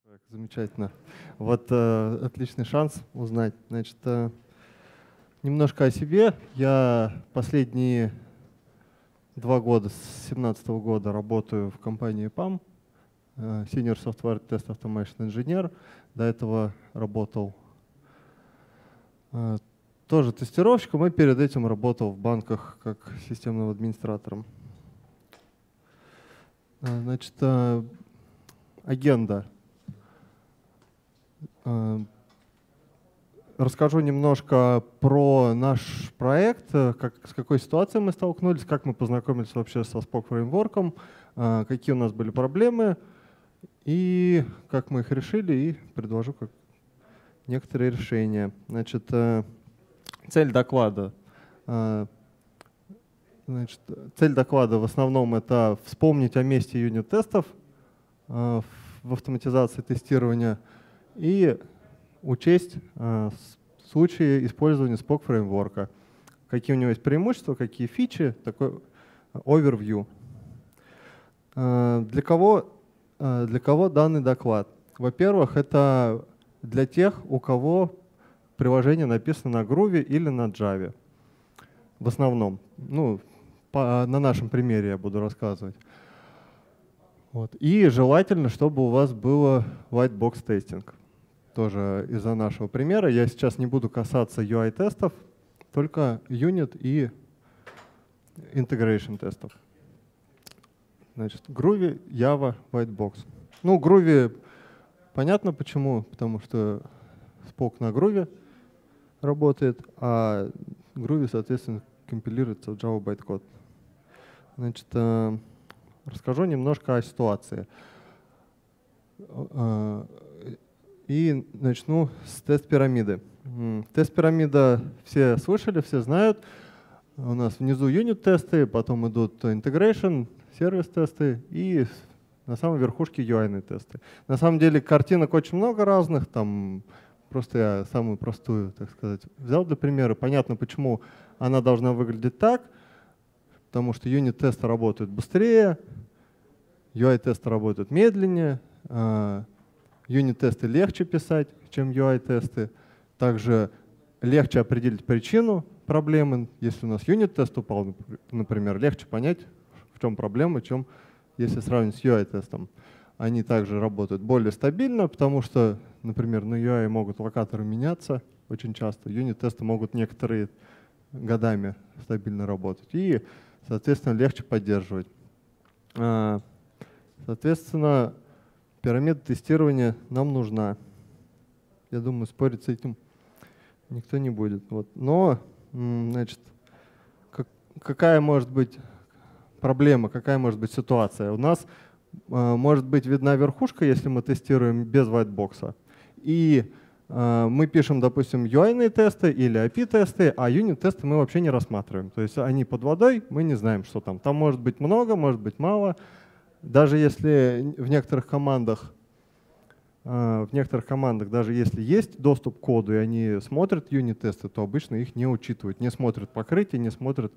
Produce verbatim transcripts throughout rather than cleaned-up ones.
Замечательно. Вот э, отличный шанс узнать. Значит, э, немножко о себе. Я последние два года, с две тысячи семнадцатого года работаю в компании пам, э, Senior Software Test Automation Engineer. До этого работал э, тоже тестировщиком и перед этим работал в банках как системным администратором. Э, значит, э, агенда. Расскажу немножко про наш проект, как, с какой ситуацией мы столкнулись, как мы познакомились вообще со Spock фреймворком, какие у нас были проблемы и как мы их решили, и предложу как некоторые решения. Значит, цель доклада. Значит, цель доклада в основном это вспомнить о месте юнит-тестов в автоматизации тестирования и учесть э, случаи использования Spock фреймворка. Какие у него есть преимущества, какие фичи, такой overview. Э, для кого, э, для кого данный доклад? Во-первых, это для тех, у кого приложение написано на Groovy или на Java. В основном. Ну, по, на нашем примере я буду рассказывать. Вот. И желательно, чтобы у вас было white box тестинг. Тоже из-за нашего примера. Я сейчас не буду касаться ю ай-тестов, только юнит и integration тестов. Значит, Groovy, Java, Whitebox. Ну, Groovy понятно почему, потому что Spock на Groovy работает, а Groovy, соответственно, компилируется в Java bytecode. Значит, расскажу немножко о ситуации. И начну с тест-пирамиды. Тест-пирамида все слышали, все знают. У нас внизу юнит-тесты, потом идут integration, сервис-тесты и на самой верхушке ю ай-тесты. На самом деле картинок очень много разных, там просто я самую простую, так сказать, взял для примера. Понятно, почему она должна выглядеть так, потому что юнит-тесты работают быстрее, ю ай-тесты работают медленнее, юнит-тесты легче писать, чем ю ай-тесты. Также легче определить причину проблемы. Если у нас юнит-тест упал, например, легче понять, в чем проблема, чем если сравнить с ю ай-тестом. Они также работают более стабильно, потому что, например, на ю ай могут локаторы меняться очень часто. Юнит-тесты могут некоторые годами стабильно работать. И, соответственно, легче поддерживать. Соответственно, пирамида тестирования нам нужна. Я думаю, спорить с этим никто не будет. Вот. Но, значит, как, какая может быть проблема, какая может быть ситуация? У нас э, может быть видна верхушка, если мы тестируем без whitebox. И э, мы пишем, допустим, ю ай-ные тесты или эй пи ай-тесты, а юнит-тесты мы вообще не рассматриваем. То есть они под водой, мы не знаем, что там. Там может быть много, может быть мало. Даже если в некоторых командах, в некоторых командах, даже если есть доступ к коду, и они смотрят юнит-тесты, то обычно их не учитывают, не смотрят покрытие, не смотрят,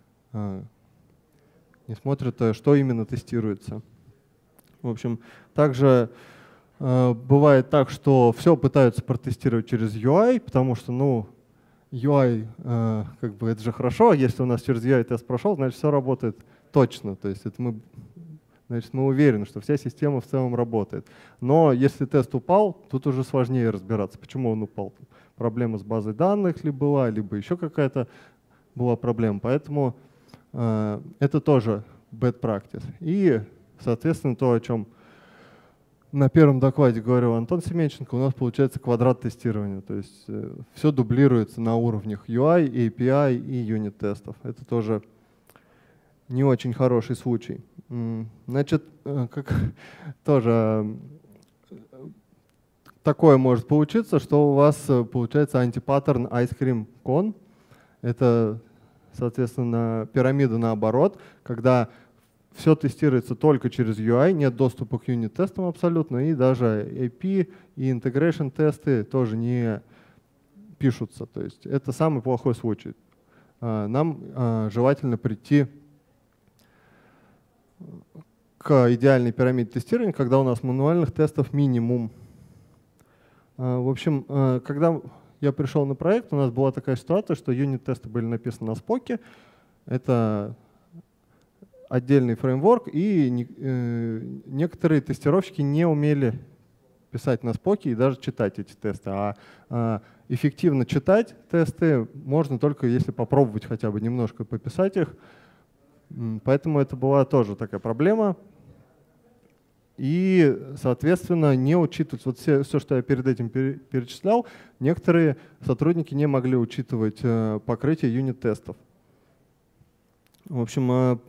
не смотрят, что именно тестируется. В общем, также бывает так, что все пытаются протестировать через ю ай, потому что, ну, ю ай, как бы это же хорошо, если у нас через ю ай-тест прошел, значит, все работает точно. То есть это мы Значит, мы уверены, что вся система в целом работает. Но если тест упал, тут уже сложнее разбираться, почему он упал. Проблема с базой данных ли была, либо еще какая-то была проблема. Поэтому э, это тоже bad practice. И, соответственно, то, о чем на первом докладе говорил Антон Семенченко, у нас получается квадрат тестирования. То есть э, все дублируется на уровнях ю ай, эй пи ай и юнит-тестов. Это тоже не очень хороший случай. Значит, как тоже такое может получиться, что у вас получается антипаттерн Ice Cream Cone. Это, соответственно, пирамида наоборот, когда все тестируется только через ю ай, нет доступа к юнит-тестам абсолютно, и даже эй пи и integration тесты тоже не пишутся. То есть это самый плохой случай. Нам желательно прийти к идеальной пирамиде тестирования, когда у нас мануальных тестов минимум. В общем, когда я пришел на проект, у нас была такая ситуация, что юнит-тесты были написаны на споке. Это отдельный фреймворк, и некоторые тестировщики не умели писать на споке и даже читать эти тесты. А, а эффективно читать тесты можно только если попробовать хотя бы немножко пописать их. Поэтому это была тоже такая проблема. И, соответственно, не учитывать вот все, все, что я перед этим перечислял, некоторые сотрудники не могли учитывать э, покрытие юнит-тестов. В общем,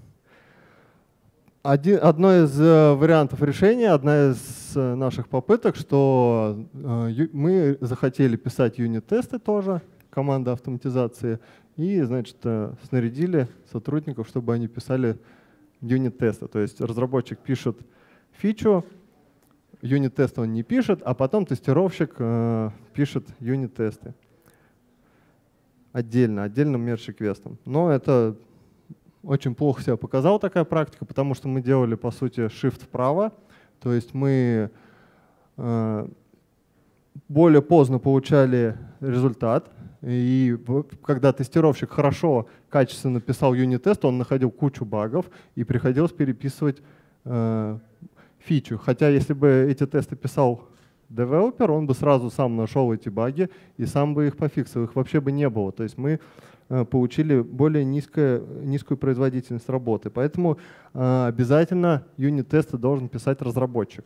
Один, одно из вариантов решения, одна из наших попыток, что мы захотели писать юнит-тесты тоже, команда автоматизации, и, значит, снарядили сотрудников, чтобы они писали юнит-тесты. То есть разработчик пишет фичу, юнит-тест он не пишет, а потом тестировщик пишет юнит-тесты отдельно, отдельным мерч-реквестом. Но это очень плохо себя показала такая практика, потому что мы делали, по сути, shift вправо. То есть мы э, более поздно получали результат. И когда тестировщик хорошо, качественно писал юнит-тест, он находил кучу багов и приходилось переписывать э, фичу. Хотя если бы эти тесты писал девелопер, он бы сразу сам нашел эти баги и сам бы их пофиксил. Их вообще бы не было. То есть мы получили более низкое, низкую производительность работы. Поэтому э, обязательно юнит-тесты должен писать разработчик.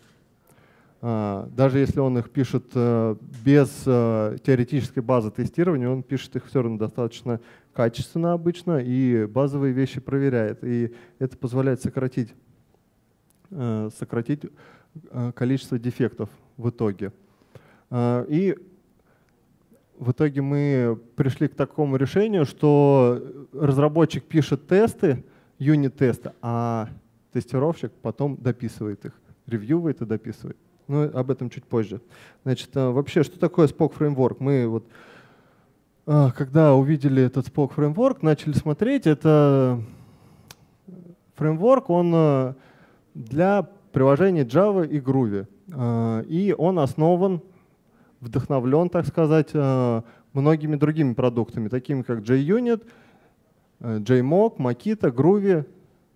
Э, даже если он их пишет э, без э, теоретической базы тестирования, он пишет их все равно достаточно качественно обычно и базовые вещи проверяет. И это позволяет сократить, э, сократить э, количество дефектов в итоге. Э, и В итоге мы пришли к такому решению, что разработчик пишет тесты, юнит-тесты, а тестировщик потом дописывает их, ревьюет и дописывает. Но об этом чуть позже. Значит, вообще, что такое Spock Framework? Мы вот, когда увидели этот Spock Framework, начали смотреть. Это фреймворк, он для приложений Java и Groovy. И он основан, вдохновлен, так сказать, многими другими продуктами, такими как JUnit, JMock, Makita, Groovy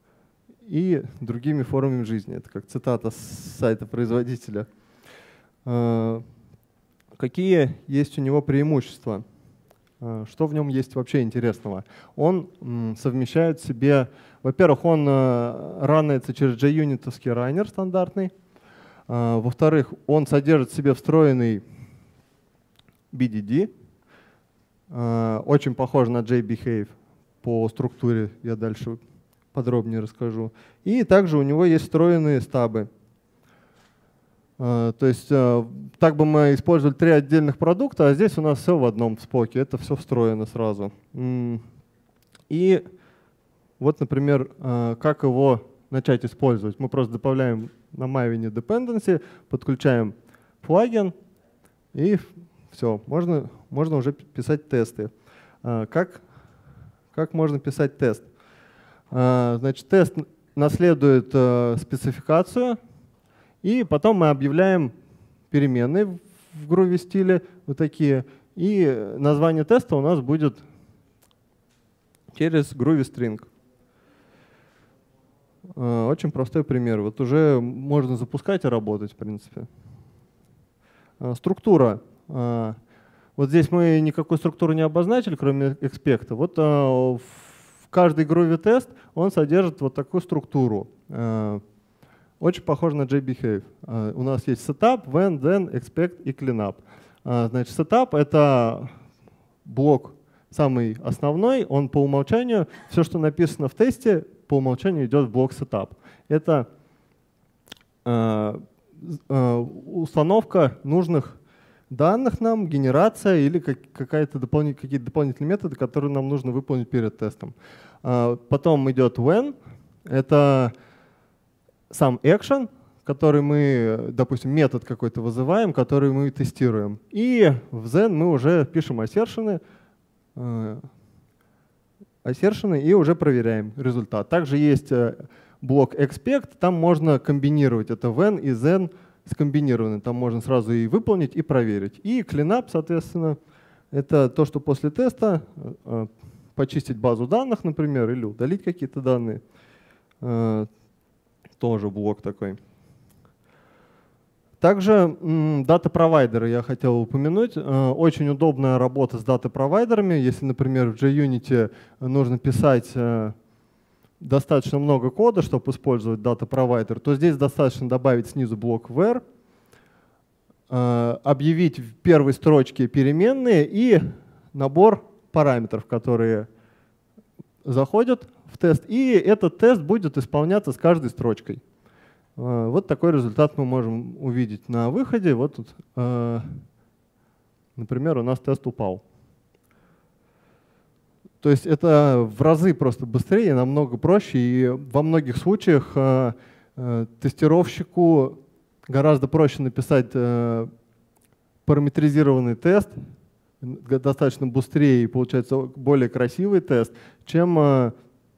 и другими формами жизни. Это как цитата с сайта производителя. Какие есть у него преимущества? Что в нем есть вообще интересного? Он совмещает в себе, во-первых, он ранается через JUnit-овский раннер стандартный. Во-вторых, он содержит в себе встроенный би ди ди, очень похож на JBehave по структуре, я дальше подробнее расскажу. И также у него есть встроенные стабы. То есть так бы мы использовали три отдельных продукта, а здесь у нас все в одном споке, это все встроено сразу. И вот, например, как его начать использовать. Мы просто добавляем на Maven dependency, подключаем плагин и все, можно, можно уже писать тесты. Как, как можно писать тест? Значит, тест наследует спецификацию, и потом мы объявляем переменные в Groovy стиле, вот такие, и название теста у нас будет через Groovy string. Очень простой пример. Вот уже можно запускать и работать, в принципе. Структура. Вот здесь мы никакой структуры не обозначили, кроме экспекта. Вот в каждый Groovy тест он содержит вот такую структуру. Очень похоже на JBehave. У нас есть setup, when, then, expect и cleanup. Значит, setup — это блок самый основной. Он по умолчанию, все, что написано в тесте, по умолчанию идет в блок setup. Это установка нужных данных нам, генерация или какая-то дополнит, какие-то дополнительные методы, которые нам нужно выполнить перед тестом. Потом идет when. Это сам action, который мы, допустим, метод какой-то вызываем, который мы тестируем. И в then мы уже пишем assertion, assertion и уже проверяем результат. Также есть блок expect, там можно комбинировать это when и then скомбинированы. Там можно сразу и выполнить, и проверить. И cleanup, соответственно, это то, что после теста почистить базу данных, например, или удалить какие-то данные. Тоже блок такой. Также дата-провайдеры я хотел упомянуть. Очень удобная работа с дата-провайдерами. Если, например, в JUnity нужно писать достаточно много кода, чтобы использовать дата-провайдер, то здесь достаточно добавить снизу блок where, объявить в первой строчке переменные и набор параметров, которые заходят в тест. И этот тест будет исполняться с каждой строчкой. Вот такой результат мы можем увидеть на выходе. Вот тут, например, у нас тест упал. То есть это в разы просто быстрее, намного проще. И во многих случаях тестировщику гораздо проще написать параметризированный тест, достаточно быстрее и получается более красивый тест, чем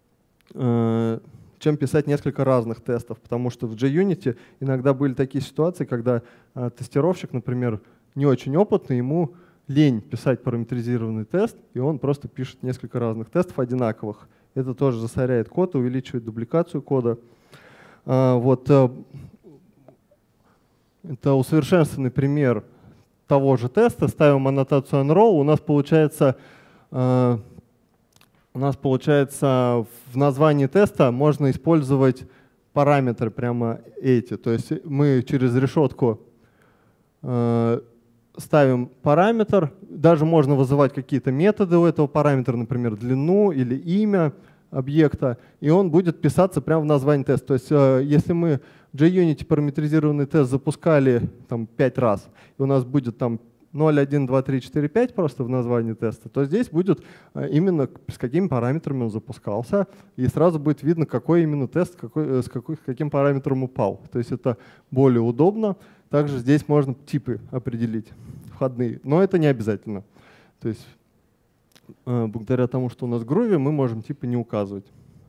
чем писать несколько разных тестов, потому что в JUnity иногда были такие ситуации, когда э, тестировщик, например, не очень опытный, ему лень писать параметризированный тест, и он просто пишет несколько разных тестов одинаковых. Это тоже засоряет код, увеличивает дубликацию кода. А, вот, э, это усовершенствованный пример того же теста. Ставим аннотацию unrow, у нас получается э, У нас получается в названии теста можно использовать параметры прямо эти. То есть мы через решетку э, ставим параметр, даже можно вызывать какие-то методы у этого параметра, например, длину или имя объекта, и он будет писаться прямо в названии теста. То есть э, если мы JUnity параметризированный тест запускали там, пять раз, и у нас будет там ноль, один, два, три, четыре, пять просто в названии теста, то здесь будет именно с какими параметрами он запускался, и сразу будет видно, какой именно тест какой, с какой, каким параметром упал. То есть это более удобно. Также здесь можно типы определить, входные, но это не обязательно. То есть благодаря тому, что у нас в Groovy, мы можем типы не указывать.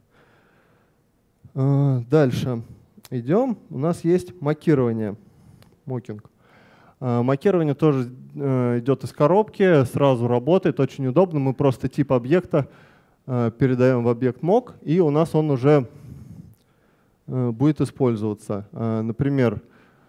Дальше идем. У нас есть макирование, мокинг. Макирование тоже идет из коробки, сразу работает, очень удобно. Мы просто тип объекта передаем в объект mock, и у нас он уже будет использоваться. Например,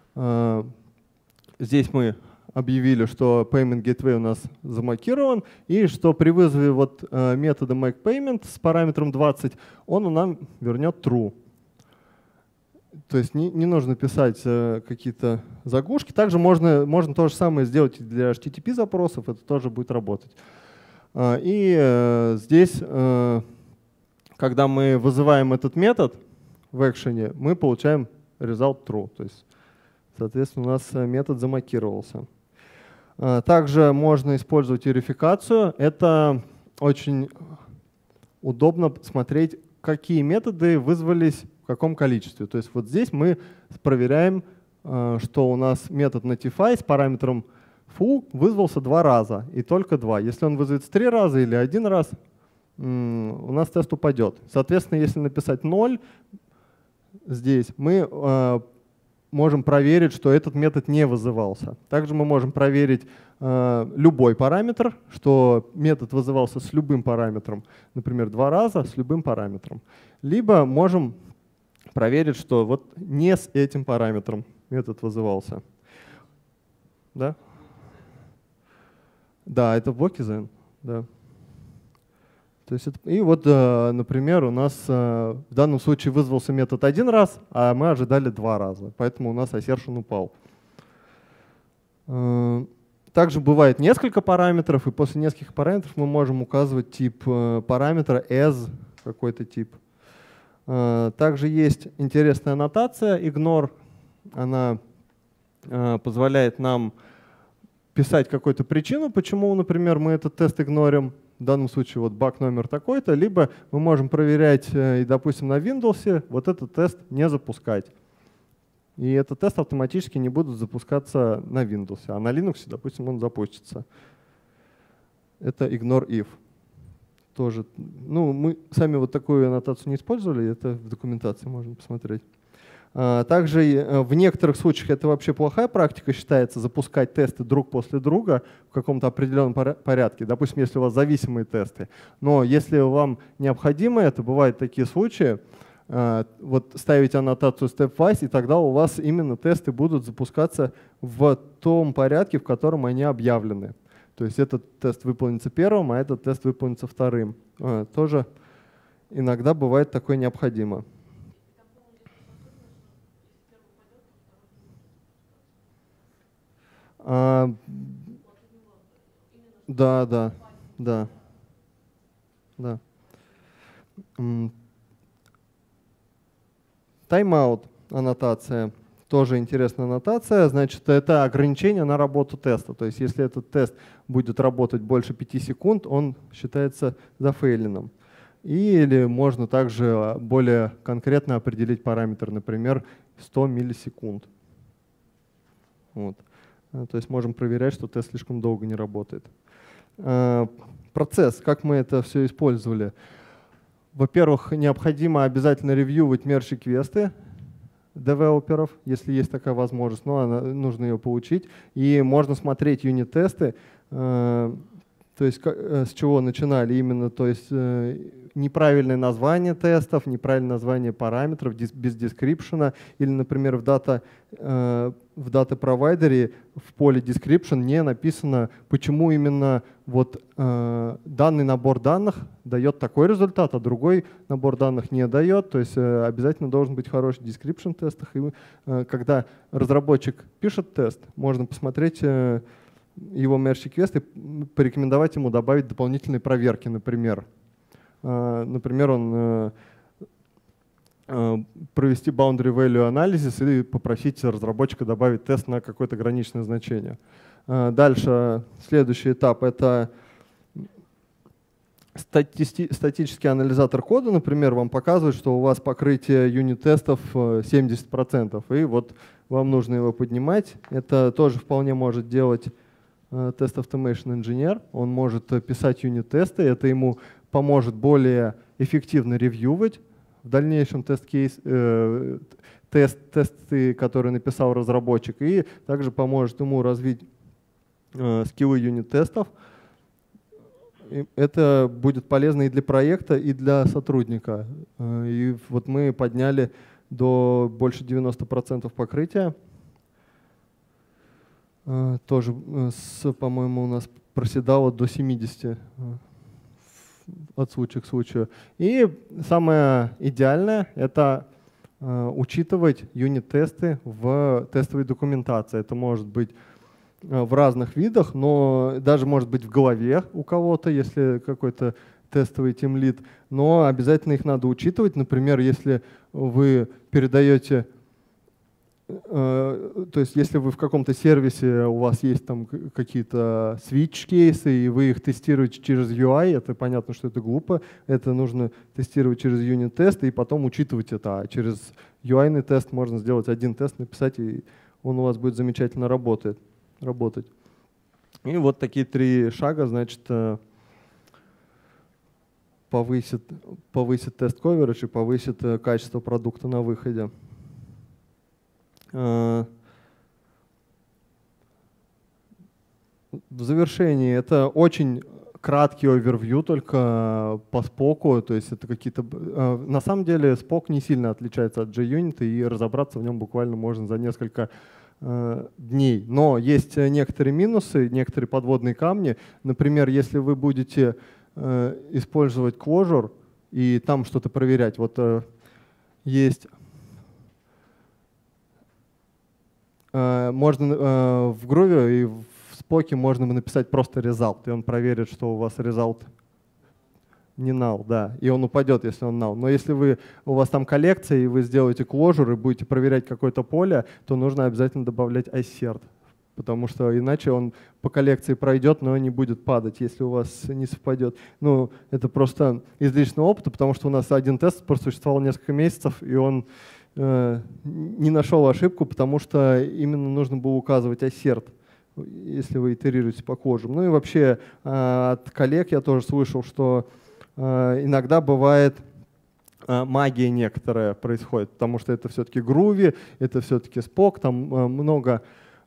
здесь мы объявили, что payment gateway у нас замокирован, и что при вызове вот метода makePayment с параметром двадцать он нам вернет true. То есть не, не нужно писать э, какие-то заглушки. Также можно, можно то же самое сделать и для эйч ти ти пи запросов, это тоже будет работать. Э, и э, здесь, э, когда мы вызываем этот метод в экшене, мы получаем result true. То есть, соответственно, у нас метод замокировался. Э, также можно использовать верификацию. Это очень удобно смотреть, какие методы вызвались в каком количестве. То есть вот здесь мы проверяем, что у нас метод notify с параметром foo вызвался два раза, и только два. Если он вызовется три раза или один раз, у нас тест упадет. Соответственно, если написать ноль здесь, мы можем проверить, что этот метод не вызывался. Также мы можем проверить любой параметр, что метод вызывался с любым параметром, например, два раза с любым параметром. Либо можем проверить, что вот не с этим параметром метод вызывался. Да? Да, это в блоке then. Да. То есть это, и вот, например, у нас в данном случае вызвался метод один раз, а мы ожидали два раза, поэтому у нас assertion упал. Также бывает несколько параметров, и после нескольких параметров мы можем указывать тип параметра as какой-то тип. Также есть интересная аннотация ignore. Она позволяет нам писать какую-то причину, почему, например, мы этот тест игнорим. В данном случае вот баг номер такой-то. Либо мы можем проверять, и, допустим, на Windows вот этот тест не запускать. И этот тест автоматически не будет запускаться на Windows, а на Linux, допустим, он запустится. Это ignore if. Тоже, ну, мы сами вот такую аннотацию не использовали, это в документации можно посмотреть. Также в некоторых случаях это вообще плохая практика считается, запускать тесты друг после друга в каком-то определенном порядке, допустим, если у вас зависимые тесты. Но если вам необходимо это, бывают такие случаи, вот ставить аннотацию stepwise, и тогда у вас именно тесты будут запускаться в том порядке, в котором они объявлены. То есть этот тест выполнится первым, а этот тест выполнится вторым. Тоже иногда бывает такое необходимо. А, да, да, да, да. Тайм-аут аннотация. Тоже интересная аннотация. Значит, это ограничение на работу теста. То есть если этот тест будет работать больше пяти секунд, он считается зафейленным. Или можно также более конкретно определить параметр, например, сто миллисекунд. Вот. То есть можем проверять, что тест слишком долго не работает. Процесс, как мы это все использовали. Во-первых, необходимо обязательно ревьювать мерч-реквесты девелоперов, если есть такая возможность, но она, нужно ее получить. И можно смотреть юнит-тесты, э, то есть с чего начинали именно, то есть э, неправильное название тестов, неправильное название параметров, дис, без description, или, например, в дата э, в дата-провайдере в поле description не написано, почему именно вот, э, данный набор данных дает такой результат, а другой набор данных не дает. То есть э, обязательно должен быть хороший description в тестах. И э, когда разработчик пишет тест, можно посмотреть э, его merge-request и порекомендовать ему добавить дополнительные проверки, например. Э, например, он э, провести boundary value analysis и попросить разработчика добавить тест на какое-то граничное значение. Дальше, следующий этап — это статический анализатор кода. Например, вам показывает, что у вас покрытие юнит-тестов семьдесят процентов, и вот вам нужно его поднимать. Это тоже вполне может делать Test Automation Engineer. Он может писать юнит-тесты, это ему поможет более эффективно ревьювать в дальнейшем тест-кейс, э, тест, тесты, которые написал разработчик, и также поможет ему развить э, скиллы юнит-тестов. Это будет полезно и для проекта, и для сотрудника. И вот мы подняли до больше девяноста процентов покрытия. Э, тоже, с, по-моему, у нас проседало до семидесяти процентов. От случая к случаю. И самое идеальное — это э, учитывать юнит-тесты в тестовой документации. Это может быть э, в разных видах, но даже может быть в голове у кого-то, если какой-то тестовый тимлид, но обязательно их надо учитывать. Например, если вы передаете, то есть если вы в каком-то сервисе, у вас есть там какие-то switch-кейсы, и вы их тестируете через ю ай, это понятно, что это глупо, это нужно тестировать через юнит-тест и потом учитывать это. А через ю ай-ный тест можно сделать один тест, написать, и он у вас будет замечательно работать. работать. И вот такие три шага, значит, повысит, повысит тест-коверидж и повысит качество продукта на выходе. В завершении это очень краткий овервью только по споку, то есть это какие-то… На самом деле спок не сильно отличается от JUnit, и разобраться в нем буквально можно за несколько дней. Но есть некоторые минусы, некоторые подводные камни. Например, если вы будете использовать Clojure и там что-то проверять, вот есть… Можно в Groovy и в Spock можно написать просто result, и он проверит, что у вас result не null, да, и он упадет, если он null. Но если вы, у вас там коллекция, и вы сделаете Clojure и будете проверять какое-то поле, то нужно обязательно добавлять assert, потому что иначе он по коллекции пройдет, но не будет падать, если у вас не совпадет. Ну, это просто из личного опыта, потому что у нас один тест просуществовал несколько месяцев, и он не нашел ошибку, потому что именно нужно было указывать assert, если вы итерируете по Clojure. Ну и вообще от коллег я тоже слышал, что иногда бывает магия некоторая происходит, потому что это все-таки Groovy, это все-таки Spock, там много,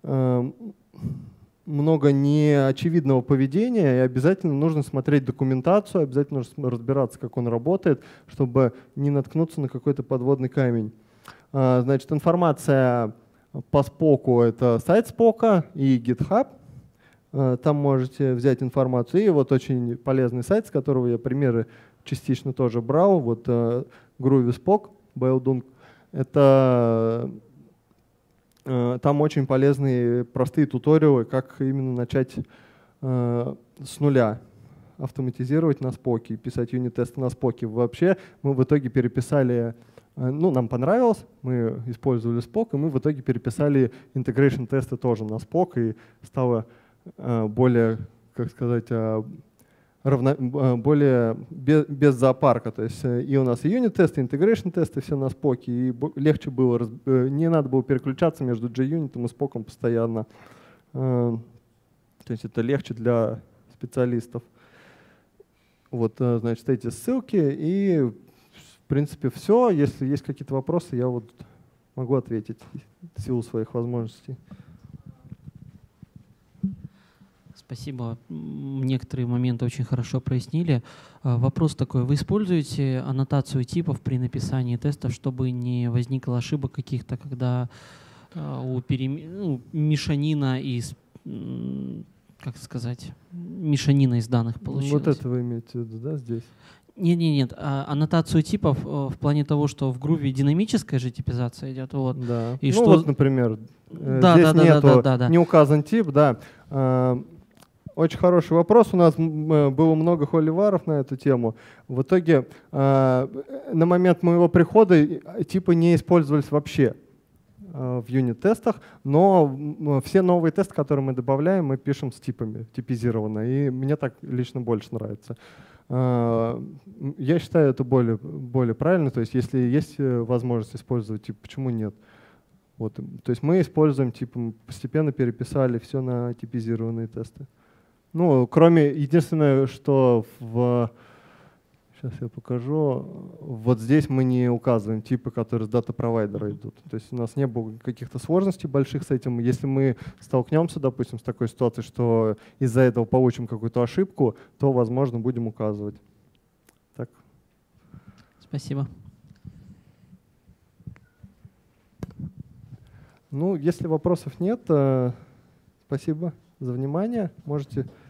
много неочевидного поведения, и обязательно нужно смотреть документацию, обязательно нужно разбираться, как он работает, чтобы не наткнуться на какой-то подводный камень. Значит, информация по Spock — это сайт Spock и GitHub. Там можете взять информацию. И вот очень полезный сайт, с которого я примеры частично тоже брал. Вот uh, Groovy Spock, Baildung. Это uh, там очень полезные простые туториалы, как именно начать uh, с нуля автоматизировать на Spock и писать юнит-тесты на Spock. Вообще мы в итоге переписали, ну, нам понравилось, мы использовали Spock, и мы в итоге переписали integration тесты тоже на Spock, и стало uh, более, как сказать, uh, Равно, более без, без зоопарка. То есть и у нас и юнит-тесты, и интегрейшн-тесты все на Spock, и легче было, не надо было переключаться между JUnit и Spock постоянно. То есть это легче для специалистов. Вот, значит, эти ссылки, и в принципе все. Если есть какие-то вопросы, я вот могу ответить в силу своих возможностей. Спасибо. Некоторые моменты очень хорошо прояснили. Вопрос такой. Вы используете аннотацию типов при написании тестов, чтобы не возникло ошибок каких-то, когда у перем... ну, мешанина из, как сказать, мешанина из данных получилась? Вот это вы имеете в виду, да, здесь? Нет, нет, нет. А, аннотацию типов в плане того, что в Groovy динамическая же типизация идет. Вот. Да. И ну что... вот, например, да, здесь да, нету, да, да, да, да. не указан тип, да. Очень хороший вопрос. У нас было много холиваров на эту тему. В итоге на момент моего прихода типы не использовались вообще в юнит-тестах, но все новые тесты, которые мы добавляем, мы пишем с типами, типизированно. И мне так лично больше нравится. Я считаю это более, более правильно. То есть если есть возможность использовать тип, почему нет? Вот. То есть мы используем типы, постепенно переписали все на типизированные тесты. Ну, кроме, единственное, что в, сейчас я покажу, вот здесь мы не указываем типы, которые с дата-провайдера идут. То есть у нас не было каких-то сложностей больших с этим. Если мы столкнемся, допустим, с такой ситуацией, что из-за этого получим какую-то ошибку, то, возможно, будем указывать. Так. Спасибо. Ну, если вопросов нет, спасибо за внимание. Можете